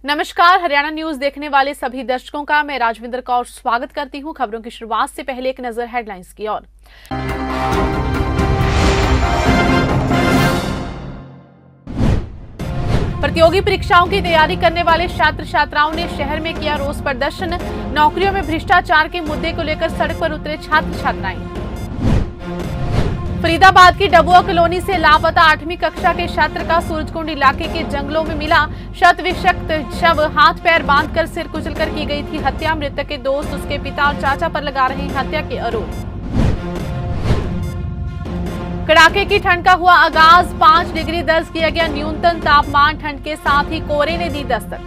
नमस्कार, हरियाणा न्यूज देखने वाले सभी दर्शकों का मैं राजविंदर कौर स्वागत करती हूं। खबरों की शुरुआत से पहले एक नजर हेडलाइंस की ओर। प्रतियोगी परीक्षाओं की तैयारी करने वाले छात्र छात्राओं ने शहर में किया रोष प्रदर्शन। नौकरियों में भ्रष्टाचार के मुद्दे को लेकर सड़क पर उतरे छात्र छात्राएं। फरीदाबाद की डबुआ कॉलोनी से लापता 8वीं कक्षा के छात्र का सूरजकुंड इलाके के जंगलों में मिला शत विषक्त शव। हाथ पैर बांधकर सिर कुचलकर की गई थी हत्या। मृतक के दोस्त, उसके पिता और चाचा पर लगा रहे हैं हत्या के आरोप। कड़ाके की ठंड का हुआ आगाज। 5 डिग्री दर्ज किया गया न्यूनतम तापमान। ठंड के साथ ही कोहरे ने दी दस्तक।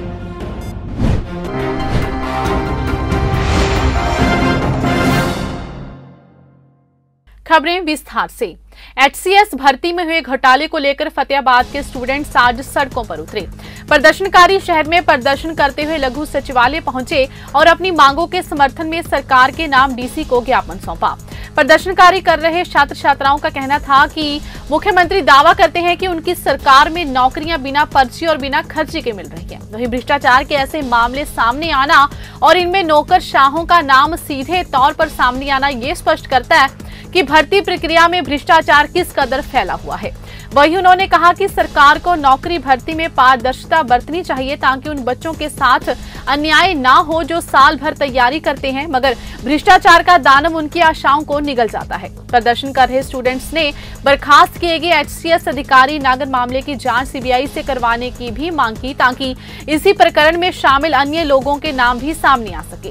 खबरें विस्तार से। HCS भर्ती में हुए घोटाले को लेकर फतेहाबाद के स्टूडेंट्स आज सड़कों पर उतरे। प्रदर्शनकारी शहर में प्रदर्शन करते हुए लघु सचिवालय पहुंचे और अपनी मांगों के समर्थन में सरकार के नाम DC को ज्ञापन सौंपा। प्रदर्शनकारी कर रहे छात्र छात्राओं का कहना था कि मुख्यमंत्री दावा करते हैं कि उनकी सरकार में नौकरियां बिना पर्ची और बिना खर्ची के मिल रही है। वहीं भ्रष्टाचार के ऐसे मामले सामने आना और इनमें नौकरशाहों का नाम सीधे तौर पर सामने आना ये स्पष्ट करता है कि भर्ती प्रक्रिया में भ्रष्टाचार किस कदर फैला हुआ है। वहीं उन्होंने कहा कि सरकार को नौकरी भर्ती में पारदर्शिता बरतनी चाहिए ताकि उन बच्चों के साथ अन्याय ना हो जो साल भर तैयारी करते हैं मगर भ्रष्टाचार का दानव उनकी आशाओं को निगल जाता है। प्रदर्शन कर रहे स्टूडेंट्स ने बर्खास्त किए गए HCS अधिकारी नागर मामले की जांच CBI से करवाने की भी मांग की ताकि इसी प्रकरण में शामिल अन्य लोगों के नाम भी सामने आ सके।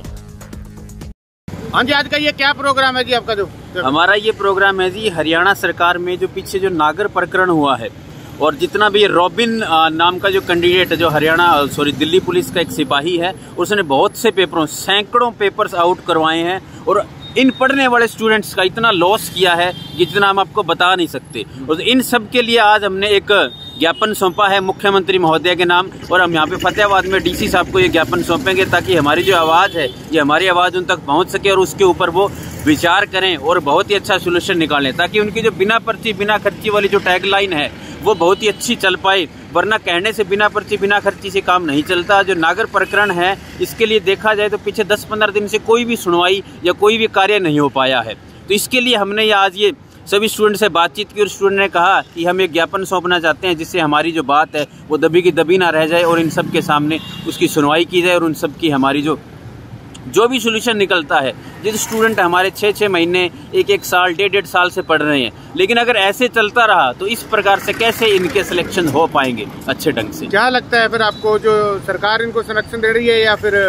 हाँ जी, आज का ये क्या प्रोग्राम है जी आपका? जो हमारा ये प्रोग्राम है जी, हरियाणा सरकार में जो पीछे जो नागर प्रकरण हुआ है और जितना भी रॉबिन नाम का जो कैंडिडेट है, जो दिल्ली पुलिस का एक सिपाही है, उसने बहुत से पेपरों, सैकड़ों पेपर्स आउट करवाए हैं और इन पढ़ने वाले स्टूडेंट्स का इतना लॉस किया है जितना हम आपको बता नहीं सकते। और इन सब के लिए आज हमने एक ज्ञापन सौंपा है मुख्यमंत्री महोदय के नाम और हम यहाँ पे फतेहाबाद में DC साहब को ये ज्ञापन सौंपेंगे ताकि हमारी जो आवाज़ है ये हमारी आवाज़ उन तक पहुँच सके और उसके ऊपर वो विचार करें और बहुत ही अच्छा सोल्यूशन निकालें ताकि उनकी जो बिना पर्ची बिना खर्ची वाली जो टैगलाइन है वो बहुत ही अच्छी चल पाए। वरना कहने से बिना पर्ची बिना खर्ची से काम नहीं चलता। जो नागर प्रकरण है इसके लिए देखा जाए तो पीछे 10-15 दिन से कोई भी सुनवाई या कोई भी कार्य नहीं हो पाया है। तो इसके लिए हमने आज ये सभी स्टूडेंट से बातचीत की और स्टूडेंट ने कहा कि हम एक ज्ञापन सौंपना चाहते हैं जिससे हमारी जो बात है वो दबी की दबी ना रह जाए और इन सब के सामने उसकी सुनवाई की जाए और उन सब की हमारी जो भी सोल्यूशन निकलता है। जिस स्टूडेंट हमारे 6-6 महीने, 1-1 साल, 1.5 साल से पढ़ रहे हैं, लेकिन अगर ऐसे चलता रहा तो इस प्रकार से कैसे इनके सिलेक्शन हो पाएंगे अच्छे ढंग से? क्या लगता है फिर आपको, जो सरकार इनको सिलेक्शन दे रही है या फिर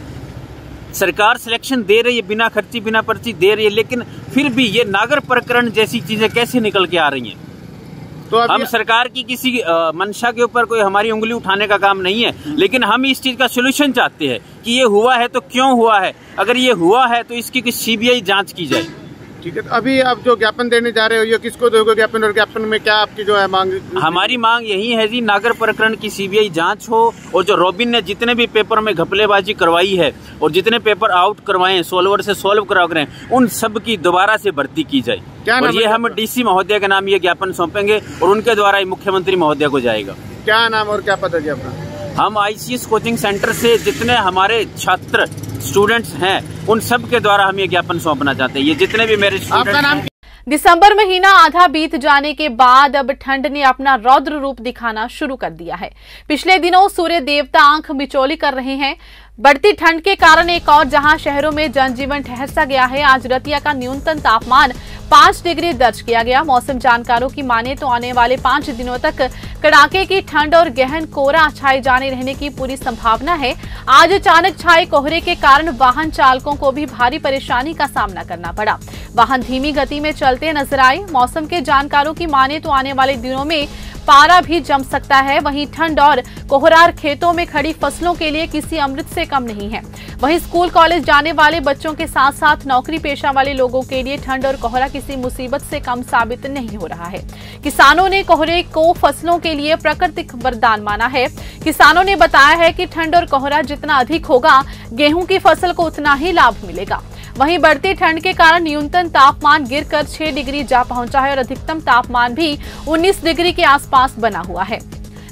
सरकार सिलेक्शन दे रही है, बिना खर्ची बिना पर्ची दे रही है, लेकिन फिर भी ये नागर प्रकरण जैसी चीजें कैसे निकल के आ रही हैं? तो हम सरकार की किसी मंशा के ऊपर कोई हमारी उंगली उठाने का काम नहीं है, लेकिन हम इस चीज का सोल्यूशन चाहते हैं कि ये हुआ है तो क्यों हुआ है, अगर ये हुआ है तो इसकी कुछ CBI जांच की जाए। ठीक है, तो अभी आप जो ज्ञापन देने जा रहे हो ये किसको दोगे ज्ञापन और ज्ञापन में क्या आपकी जो है मांग? हमारी मांग यही है जी, नागर प्रकरण की CBI जांच हो और जो रॉबिन ने जितने भी पेपर में घपलेबाजी करवाई है और जितने पेपर आउट करवाए हैं, सॉल्वर से सॉल्व करा रहे हैं, उन सब की दोबारा से भर्ती की जाए। और ये हम DC महोदय के नाम ये ज्ञापन सौंपेंगे और उनके द्वारा मुख्यमंत्री महोदय को जाएगा। क्या नाम और क्या पता जी आपका? हम ICS कोचिंग सेंटर से जितने हमारे छात्र स्टूडेंट्स हैं उन सब के द्वारा हम ये ज्ञापन सौंपना चाहते हैं। ये जितने भी मेरे स्टूडेंट्स हैं। दिसंबर महीना आधा बीत जाने के बाद अब ठंड ने अपना रौद्र रूप दिखाना शुरू कर दिया है। पिछले दिनों सूर्य देवता आंख मिचौली कर रहे हैं। बढ़ती ठंड के कारण एक और जहां शहरों में जनजीवन ठहर सा गया है। आज रतिया का न्यूनतम तापमान 5 डिग्री दर्ज किया गया। मौसम जानकारों की माने तो आने वाले 5 दिनों तक कड़ाके की ठंड और गहन कोहरा छाए जाने रहने की पूरी संभावना है। आज अचानक छाए कोहरे के कारण वाहन चालकों को भी भारी परेशानी का सामना करना पड़ा। वाहन धीमी गति में चलते नजर आए। मौसम के जानकारों की माने तो आने वाले दिनों में पारा भी जम सकता है। वहीं ठंड और कोहरार खेतों में खड़ी फसलों के लिए किसी अमृत से कम नहीं है। वहीं स्कूल कॉलेज जाने वाले बच्चों के साथ साथ नौकरी पेशा वाले लोगों के लिए ठंड और कोहरा किसी मुसीबत से कम साबित नहीं हो रहा है। किसानों ने कोहरे को फसलों के लिए प्राकृतिक वरदान माना है। किसानों ने बताया है कि ठंड और कोहरा जितना अधिक होगा, गेहूं की फसल को उतना ही लाभ मिलेगा। वहीं बढ़ती ठंड के कारण न्यूनतम तापमान गिरकर 6 डिग्री जा पहुंचा है और अधिकतम तापमान भी 19 डिग्री के आसपास बना हुआ है।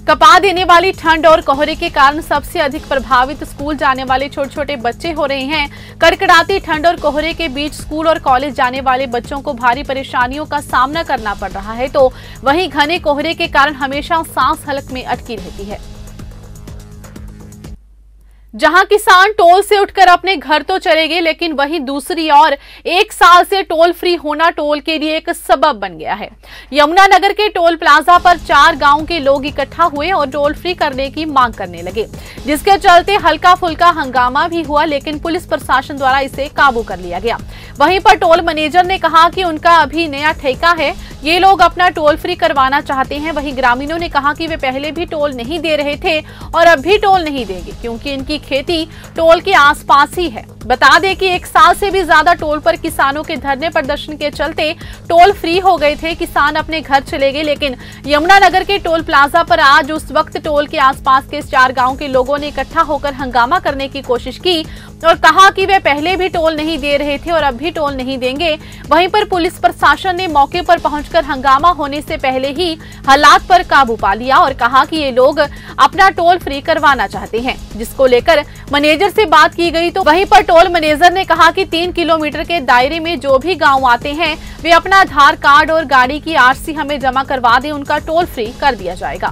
कपा देने वाली ठंड और कोहरे के कारण सबसे अधिक प्रभावित स्कूल जाने वाले छोटे छोटे बच्चे हो रहे हैं। कड़कड़ाती ठंड और कोहरे के बीच स्कूल और कॉलेज जाने वाले बच्चों को भारी परेशानियों का सामना करना पड़ रहा है, तो वहीं घने कोहरे के कारण हमेशा सांस हलक में अटकी रहती है। जहां किसान टोल से उठकर अपने घर तो चले गए, लेकिन वहीं दूसरी ओर 1 साल से टोल फ्री होना टोल के लिए एक सबब बन गया है। यमुनानगर के टोल प्लाजा पर 4 गांव के लोग इकट्ठा हुए और टोल फ्री करने की मांग करने लगे, जिसके चलते हल्का फुल्का हंगामा भी हुआ, लेकिन पुलिस प्रशासन द्वारा इसे काबू कर लिया गया। वहीं पर टोल मैनेजर ने कहा कि उनका अभी नया ठेका है, ये लोग अपना टोल फ्री करवाना चाहते हैं। वहीं ग्रामीणों ने कहा कि वे पहले भी टोल नहीं दे रहे थे और अब भी टोल नहीं देंगे, क्योंकि इनकी खेती टोल के आसपास ही है। बता दें कि 1 साल से भी ज्यादा टोल पर किसानों के धरने प्रदर्शन के चलते टोल फ्री हो गए थे। किसान अपने घर चले गए, लेकिन यमुनानगर के टोल प्लाजा पर आज उस वक्त टोल के आसपास के 4 गांव के लोगों ने इकट्ठा होकर हंगामा करने की कोशिश की और कहा कि वे पहले भी टोल नहीं दे रहे थे और अब भी टोल नहीं देंगे। वहीं पर पुलिस प्रशासन ने मौके पर पहुंचकर हंगामा होने से पहले ही हालात पर काबू पा लिया और कहा कि ये लोग अपना टोल फ्री करवाना चाहते हैं, जिसको लेकर मैनेजर से बात की गई। तो वहीं पर टोल मैनेजर ने कहा कि 3 किलोमीटर के दायरे में जो भी गांव आते हैं वे अपना आधार कार्ड और गाड़ी की आरसी हमें जमा करवा दें, उनका टोल फ्री कर दिया जाएगा।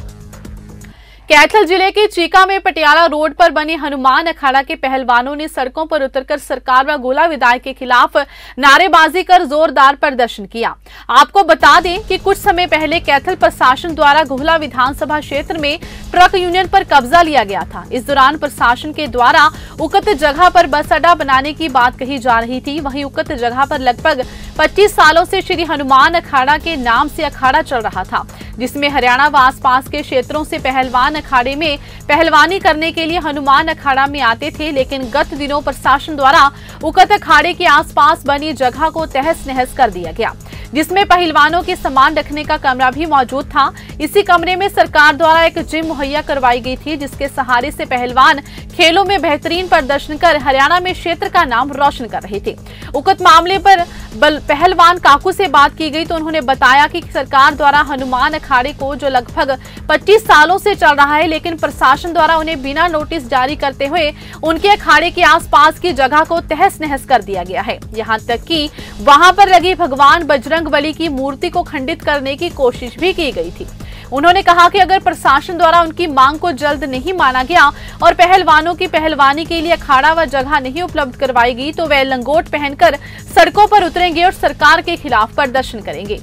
कैथल जिले के चीका में पटियाला रोड पर बने हनुमान अखाड़ा के पहलवानों ने सड़कों पर उतरकर सरकार व गोला विधायक के खिलाफ नारेबाजी कर जोरदार प्रदर्शन किया। आपको बता दें कि कुछ समय पहले कैथल प्रशासन द्वारा गोला विधानसभा क्षेत्र में ट्रक यूनियन पर कब्जा लिया गया था। इस दौरान प्रशासन के द्वारा उक्त जगह पर बस अड्डा बनाने की बात कही जा रही थी। वहीं उक्त जगह पर लगभग 25 सालों से श्री हनुमान अखाड़ा के नाम से अखाड़ा चल रहा था, जिसमें हरियाणा व आसपास के क्षेत्रों से पहलवान अखाड़े में पहलवानी करने के लिए हनुमान अखाड़ा में आते थे। लेकिन गत दिनों प्रशासन द्वारा उक्त अखाड़े के आसपास बनी जगह को तहस नहस कर दिया गया, जिसमें पहलवानों के सामान रखने का कमरा भी मौजूद था। इसी कमरे में सरकार द्वारा एक जिम मुहैया करवाई गई थी, जिसके सहारे से पहलवान खेलों में बेहतरीन प्रदर्शन कर हरियाणा में क्षेत्र का नाम रोशन कर रहे थे। उक्त मामले पर पहलवान काकू से बात की गई तो उन्होंने बताया कि सरकार द्वारा हनुमान अखाड़े को जो लगभग 25 सालों से चल रहा है, लेकिन प्रशासन द्वारा उन्हें बिना नोटिस जारी करते हुए उनके अखाड़े के आसपास की जगह को तहस नहस कर दिया गया है। यहाँ तक कि वहां पर लगी भगवान बजरंगबली की मूर्ति को खंडित करने की कोशिश भी की गई थी। उन्होंने कहा कि अगर प्रशासन द्वारा उनकी मांग को जल्द नहीं माना गया और पहलवानों की पहलवानी के लिए अखाड़ा व जगह नहीं उपलब्ध करवाई गई तो वे लंगोट पहनकर सड़कों पर उतरेंगे और सरकार के खिलाफ प्रदर्शन करेंगे।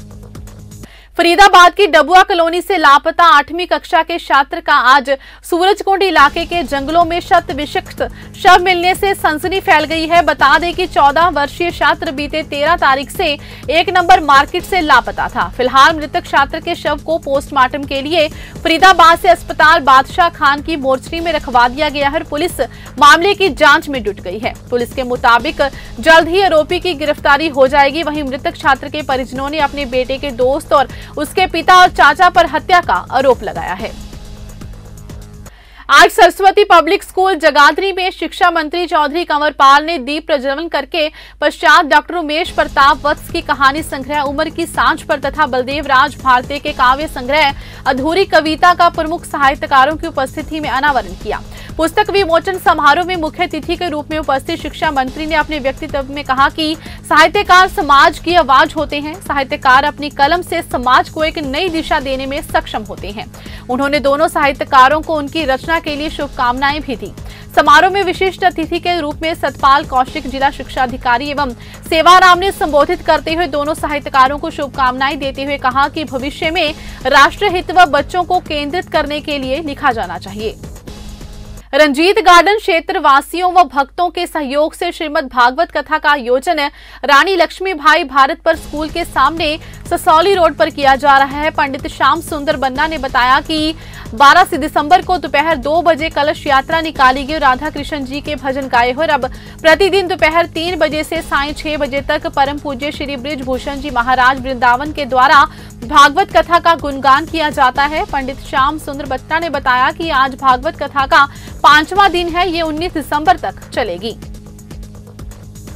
फरीदाबाद की डबुआ कॉलोनी से लापता 8वीं कक्षा के छात्र का आज सूरजकुंड इलाके के जंगलों में शत विषाक्त शव मिलने से सनसनी फैल गई है। बता दें कि 14 वर्षीय छात्र बीते 13 तारीख से 1 नंबर मार्केट से लापता था। फिलहाल मृतक छात्र के शव को पोस्टमार्टम के लिए फरीदाबाद से अस्पताल बादशाह खान की मोर्चरी में रखवा दिया गया है। पुलिस मामले की जांच में जुट गई है। पुलिस के मुताबिक जल्द ही आरोपी की गिरफ्तारी हो जाएगी। वहीं मृतक छात्र के परिजनों ने अपने बेटे के दोस्त और उसके पिता और चाचा पर हत्या का आरोप लगाया है। आज सरस्वती पब्लिक स्कूल जगाधरी में शिक्षा मंत्री चौधरी कंवरपाल ने दीप प्रज्वलन करके पश्चात डॉक्टर उमेश प्रताप वत्स की कहानी संग्रह उम्र की सांझ पर तथा बलदेव राज भारती के काव्य संग्रह अधूरी कविता का प्रमुख साहित्यकारों की उपस्थिति में अनावरण किया। पुस्तक विमोचन समारोह में मुख्य अतिथि के रूप में उपस्थित शिक्षा मंत्री ने अपने व्यक्तित्व में कहा कि साहित्यकार समाज की आवाज होते हैं। साहित्यकार अपनी कलम से समाज को एक नई दिशा देने में सक्षम होते हैं। उन्होंने दोनों साहित्यकारों को उनकी रचना के लिए शुभकामनाएं भी दी। समारोह में विशिष्ट अतिथि के रूप में सतपाल कौशिक जिला शिक्षा अधिकारी एवं सेवाराम ने संबोधित करते हुए दोनों साहित्यकारों को शुभकामनाएं देते हुए कहा कि भविष्य में राष्ट्र हित व बच्चों को केंद्रित करने के लिए लिखा जाना चाहिए। रंजीत गार्डन क्षेत्र वासियों व भक्तों के सहयोग से श्रीमद् भागवत कथा का आयोजन रानी लक्ष्मीबाई भारत पर स्कूल के सामने ससौली रोड पर किया जा रहा है। पंडित श्याम सुंदर बन्ना ने बताया कि 12 दिसंबर को दोपहर 2 बजे कलश यात्रा निकाली गई। राधा कृष्ण जी के भजन गाए हुए अब प्रतिदिन दोपहर 3 बजे से सायं 6 बजे तक परम पूज्य श्री बृजभूषण जी महाराज वृंदावन के द्वारा भागवत कथा का गुणगान किया जाता है। पंडित श्याम सुंदर बन्ना ने बताया कि आज भागवत कथा का 5वां दिन है। ये 19 दिसंबर तक चलेगी।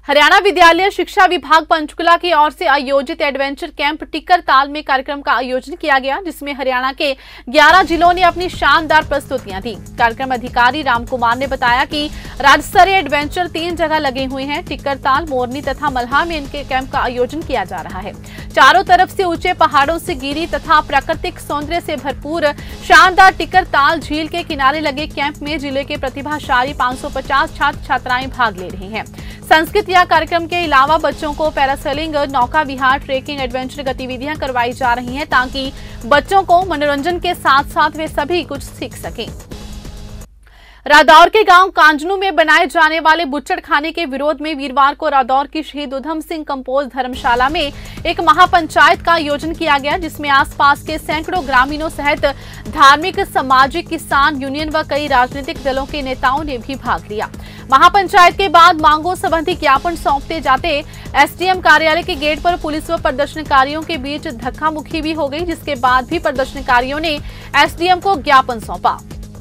हरियाणा विद्यालय शिक्षा विभाग पंचकुला की ओर से आयोजित एडवेंचर कैंप टिक्कर ताल में कार्यक्रम का आयोजन किया गया, जिसमें हरियाणा के 11 जिलों ने अपनी शानदार प्रस्तुतियां दी। कार्यक्रम अधिकारी राम कुमार ने बताया कि राज्य स्तरीय एडवेंचर 3 जगह लगे हुए हैं। टिक्कर ताल, मोरनी तथा मल्हा में इनके कैंप का आयोजन किया जा रहा है। चारों तरफ से ऊंचे पहाड़ों से घिरी तथा प्राकृतिक सौंदर्य से भरपूर शानदार टिक्कर ताल झील के किनारे लगे कैंप में जिले के प्रतिभाशाली 550 छात्र छात्राएं भाग ले रहे हैं। सांस्कृतिक कार्यक्रम के अलावा बच्चों को पैरासेलिंग, नौका विहार, ट्रेकिंग, एडवेंचर गतिविधियां करवाई जा रही हैं ताकि बच्चों को मनोरंजन के साथ साथ वे सभी कुछ सीख सकें। रादौर के गांव कांजनू में बनाए जाने वाले बुच्चड़ खाने के विरोध में वीरवार को रादौर की शहीद उधम सिंह कंपोज धर्मशाला में एक महापंचायत का आयोजन किया गया, जिसमें आसपास के सैकड़ों ग्रामीणों सहित धार्मिक, सामाजिक, किसान यूनियन व कई राजनीतिक दलों के नेताओं ने भी भाग लिया। महापंचायत के बाद मांगों संबंधी ज्ञापन सौंपते जाते एसडीएम कार्यालय के गेट पर पुलिस व प्रदर्शनकारियों के बीच धक्का मुक्की भी हो गई, जिसके बाद भी प्रदर्शनकारियों ने एसडीएम को ज्ञापन सौंपा।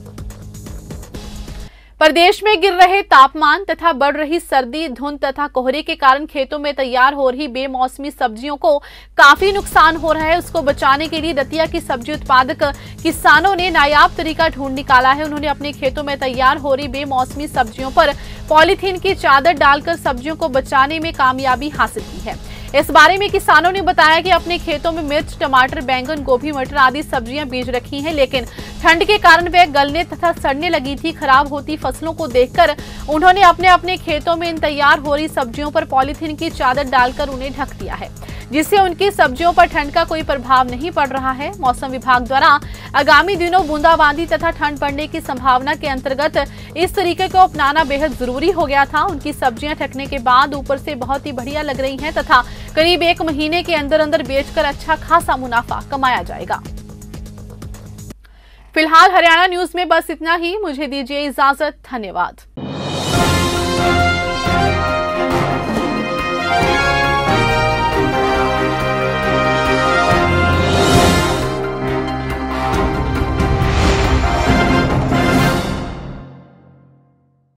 प्रदेश में गिर रहे तापमान तथा बढ़ रही सर्दी, धुंध तथा कोहरे के कारण खेतों में तैयार हो रही बेमौसमी सब्जियों को काफी नुकसान हो रहा है। उसको बचाने के लिए दतिया की सब्जी उत्पादक किसानों ने नायाब तरीका ढूंढ निकाला है। उन्होंने अपने खेतों में तैयार हो रही बेमौसमी सब्जियों पर पॉलीथीन की चादर डालकर सब्जियों को बचाने में कामयाबी हासिल की है। इस बारे में किसानों ने बताया कि अपने खेतों में मिर्च, टमाटर, बैंगन, गोभी, मटर आदि सब्जियां बीज रखी हैं, लेकिन ठंड के कारण वे गलने तथा सड़ने लगी थी। खराब होती फसलों को देखकर उन्होंने अपने खेतों में इन तैयार हो रही सब्जियों पर पॉलीथीन की चादर डालकर उन्हें ढक दिया है, जिससे उनकी सब्जियों पर ठंड का कोई प्रभाव नहीं पड़ रहा है। मौसम विभाग द्वारा आगामी दिनों बूंदाबांदी तथा ठंड बढ़ने की संभावना के अंतर्गत इस तरीके को अपनाना बेहद जरूरी हो गया था। उनकी सब्जियां ढकने के बाद ऊपर से बहुत ही बढ़िया लग रही हैं तथा करीब 1 महीने के अंदर अंदर बेचकर अच्छा खासा मुनाफा कमाया जाएगा। फिलहाल हरियाणा न्यूज में बस इतना ही। मुझे दीजिए इजाजत। धन्यवाद।